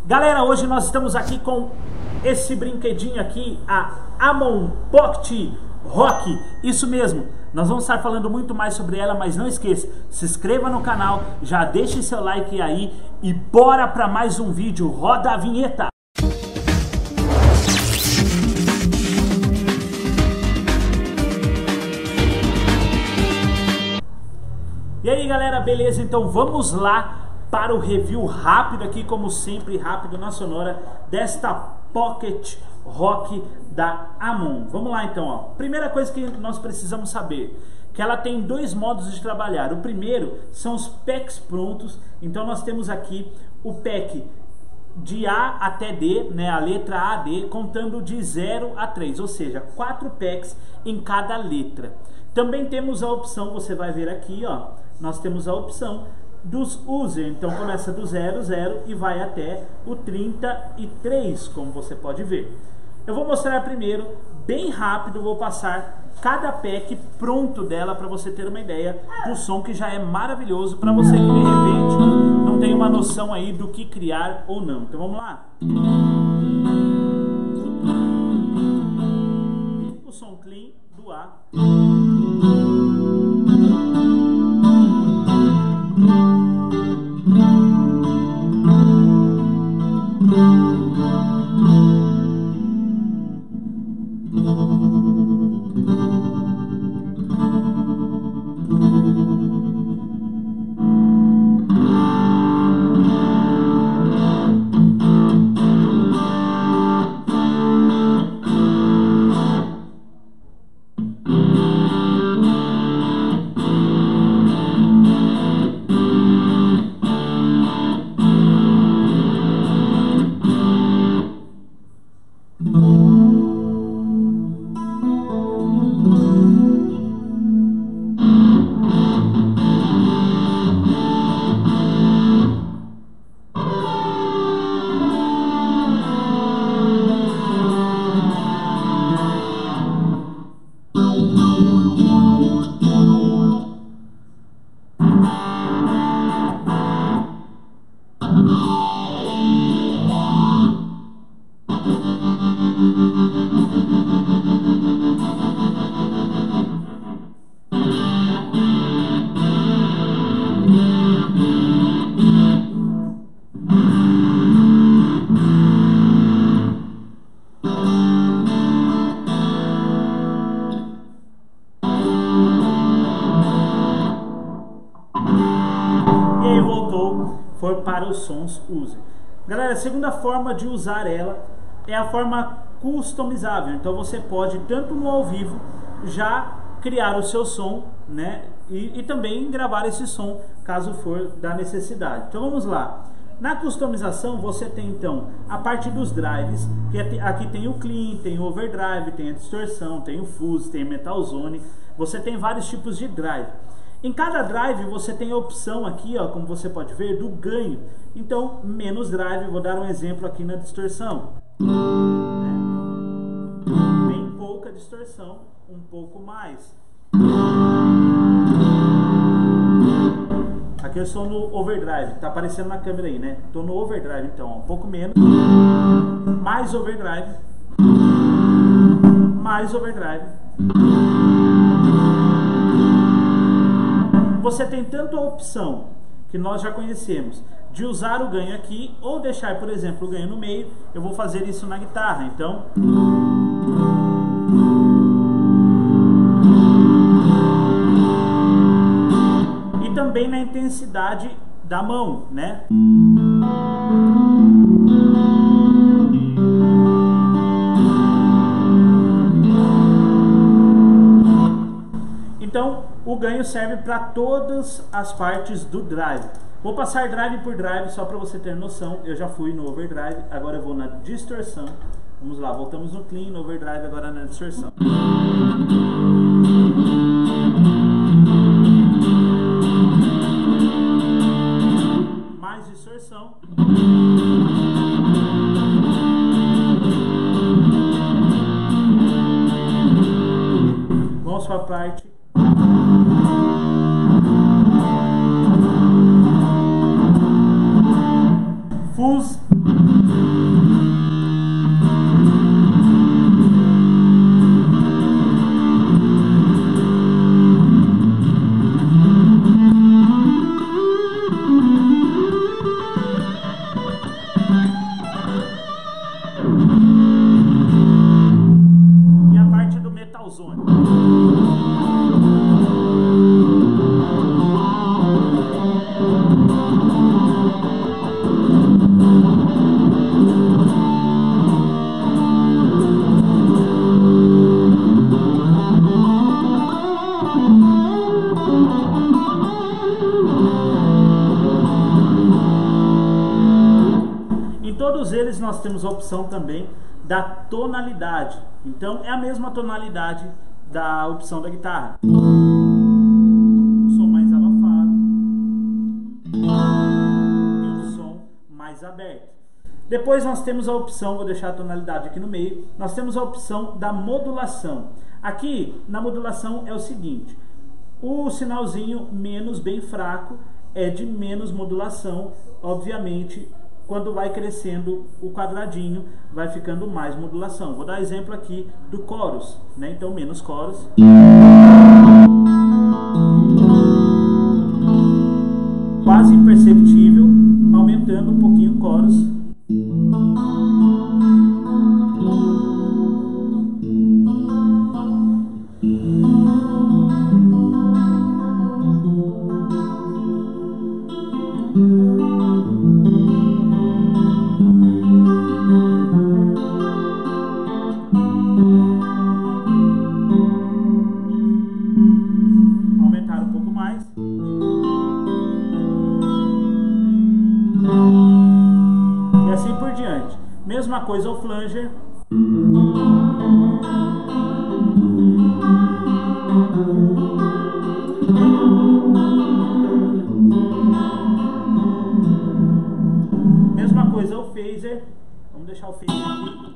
Galera, hoje nós estamos aqui com esse brinquedinho aqui, a Amon Pocket Rock. Isso mesmo, nós vamos estar falando muito mais sobre ela, mas não esqueça, se inscreva no canal, já deixe seu like aí e bora para mais um vídeo. Roda a vinheta! E aí galera, beleza? Então vamos lá para o review rápido aqui, como sempre, rápido na sonora, desta Pocket Rock da Amon. Vamos lá então, ó. Primeira coisa que nós precisamos saber, que ela tem dois modos de trabalhar. O primeiro são os packs prontos. Então nós temos aqui o pack de A até D, né, a letra A a D, contando de 0 a 3, ou seja, 4 packs em cada letra. Também temos a opção, você vai ver aqui, ó, nós temos a opção dos user, então começa do 00 e vai até o 33, como você pode ver. Eu vou mostrar primeiro, bem rápido, vou passar cada pack pronto dela para você ter uma ideia do som, que já é maravilhoso para você que de repente não tem uma noção aí do que criar ou não. Então vamos lá. O som clean do A. For para os sons user. Galera, a segunda forma de usar ela é a forma customizável. Então você pode, tanto no ao vivo, já criar o seu som, né? E também gravar esse som, caso for da necessidade. Então vamos lá. Na customização você tem então a parte dos drives, que aqui tem o clean, tem o overdrive, tem a distorção, tem o fuzz, tem a metal zone. Você tem vários tipos de drive. Em cada drive você tem a opção aqui, ó, como você pode ver, do ganho. Então, menos drive, vou dar um exemplo aqui na distorção. Bem pouca distorção, um pouco mais. Aqui eu estou no overdrive, tá aparecendo na câmera aí, né? Estou no overdrive, então, ó, um pouco menos. Mais overdrive. Mais overdrive. Você tem tanto a opção, que nós já conhecemos, de usar o ganho aqui, ou deixar, por exemplo, o ganho no meio. Eu vou fazer isso na guitarra, então... E também na intensidade da mão, né? Então, o ganho serve para todas as partes do drive. Vou passar drive por drive só para você ter noção. Eu já fui no overdrive, agora eu vou na distorção. Vamos lá, voltamos no clean, no overdrive, agora na distorção. Mais distorção. Vamos para a parte blues. E a parte do metalzone. Em todos eles nós temos a opção também da tonalidade. Então é a mesma tonalidade da opção da guitarra. Um som mais abafado e um som mais aberto. Depois nós temos a opção, vou deixar a tonalidade aqui no meio, nós temos a opção da modulação. Aqui na modulação é o seguinte: o sinalzinho menos bem fraco é de menos modulação, obviamente. Quando vai crescendo o quadradinho, vai ficando mais modulação. Vou dar exemplo aqui do chorus, né? Então, menos chorus. Quase imperceptível, aumentando um pouquinho o chorus. Aumentar um pouco mais. E assim por diante. Mesma coisa o flanger. Mesma coisa o phaser. Vamos deixar o phaser aqui.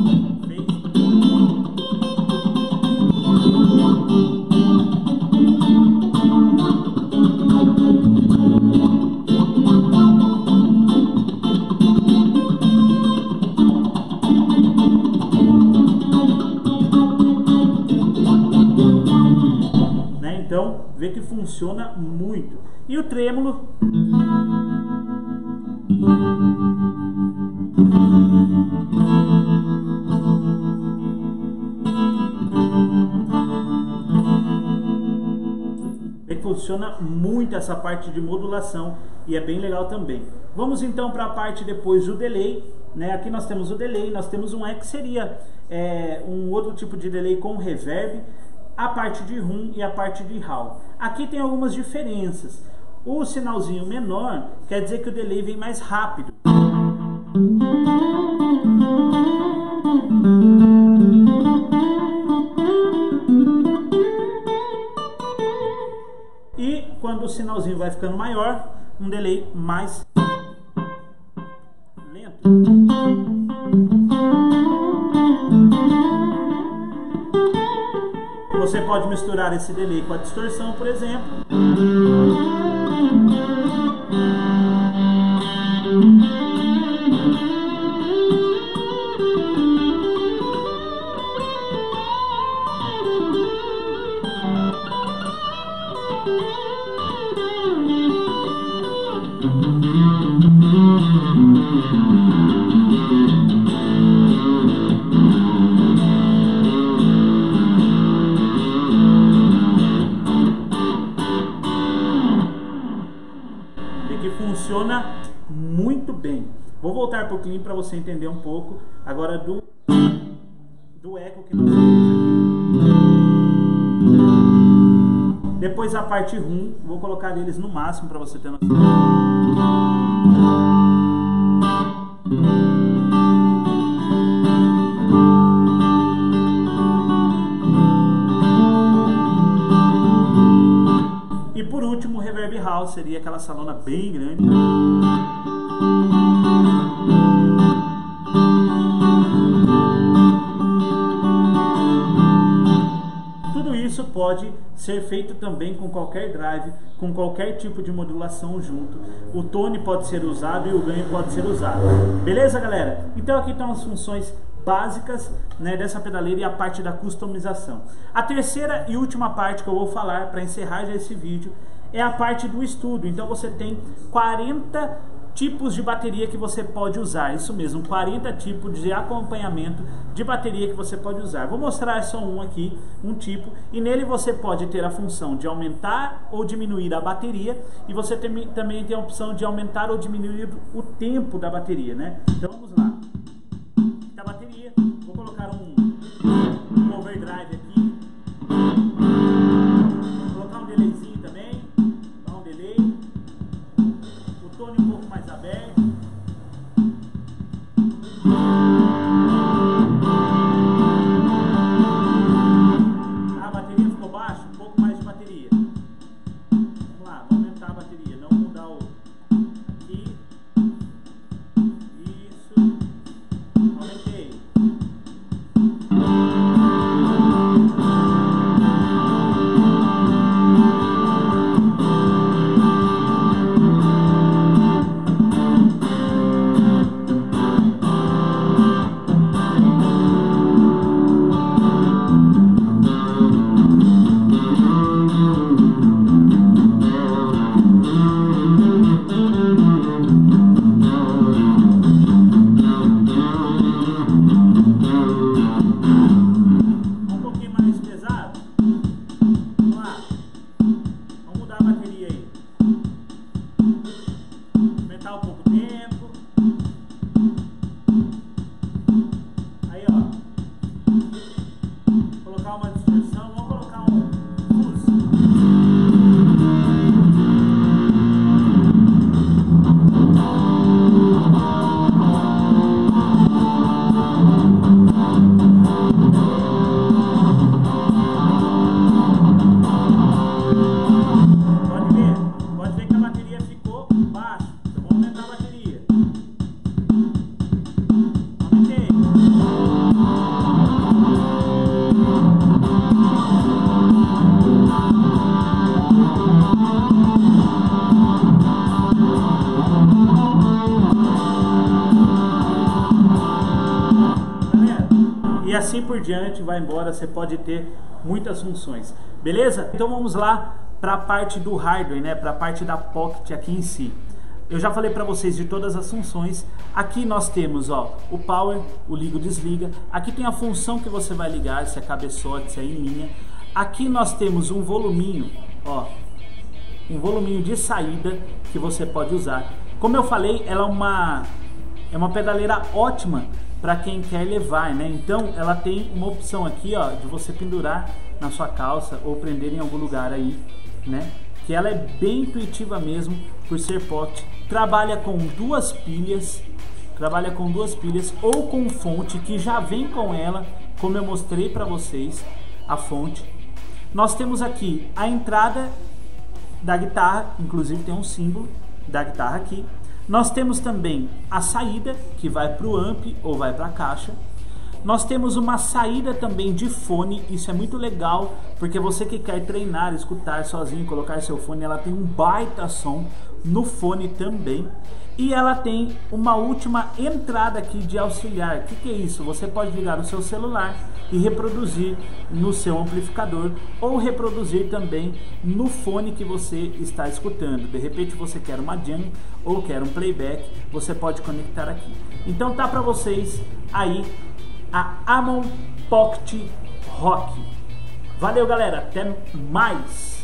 Então, vê que funciona muito. E o trêmulo. Vê que funciona muito essa parte de modulação e é bem legal também. Vamos então para a parte depois do delay. Né? Aqui nós temos o delay, nós temos um E que seria um outro tipo de delay com reverb. A parte de hum e a parte de hall. Aqui tem algumas diferenças. O sinalzinho menor quer dizer que o delay vem mais rápido. E quando o sinalzinho vai ficando maior, um delay mais lento. Você pode misturar esse delay com a distorção, por exemplo. Funciona muito bem. Vou voltar para o clean para você entender um pouco agora do eco que nós temos aqui. Depois a parte hum, vou colocar eles no máximo para você ter noção. E por último, o reverb hall seria aquela salona bem grande. Tudo isso pode pode ser feito também com qualquer drive, com qualquer tipo de modulação junto. O tone pode ser usado e o ganho pode ser usado. Beleza, galera? Então aqui estão as funções básicas, né, dessa pedaleira e a parte da customização. A terceira e última parte que eu vou falar para encerrar já esse vídeo é a parte do estudo. Então você tem 40 tipos de bateria que você pode usar, isso mesmo, 40 tipos de acompanhamento de bateria que você pode usar. Vou mostrar só um aqui, um tipo, e nele você pode ter a função de aumentar ou diminuir a bateria, e você também tem a opção de aumentar ou diminuir o tempo da bateria, né? Então vamos lá. Da bateria, vou colocar um overdrive aqui, vou colocar um delayzinho também, dar um delay, o tone um pouco mais aberto, a bateria ficou baixa, um pouco mais de bateria. Vamos lá, vou aumentar a bateria, não mudar o aqui, isso, aumentei. E assim por diante, vai embora, você pode ter muitas funções, beleza? Então vamos lá para a parte do hardware, né? Para a parte da Pocket aqui em si. Eu já falei para vocês de todas as funções. Aqui nós temos, ó, o power, o liga, o desliga. Aqui tem a função que você vai ligar, se é cabeçote, se é em linha. Aqui nós temos um voluminho, ó, um voluminho de saída que você pode usar. Como eu falei, ela é uma pedaleira ótima para quem quer levar, né? Então ela tem uma opção aqui, ó, de você pendurar na sua calça ou prender em algum lugar aí, né? Que ela é bem intuitiva mesmo por ser pocket. Trabalha com duas pilhas, ou com fonte que já vem com ela, como eu mostrei para vocês, a fonte. Nós temos aqui a entrada da guitarra, inclusive tem um símbolo da guitarra aqui. Nós temos também a saída, que vai para o amp ou vai para a caixa. Nós temos uma saída também de fone, isso é muito legal, porque você que quer treinar, escutar sozinho, colocar seu fone, ela tem um baita som no fone também. E ela tem uma última entrada aqui de auxiliar. O que é isso? Você pode ligar o seu celular e reproduzir no seu amplificador ou reproduzir também no fone que você está escutando. De repente você quer uma jam ou quer um playback, você pode conectar aqui. Então tá para vocês aí a AMON Pocket Rock. Valeu, galera, até mais!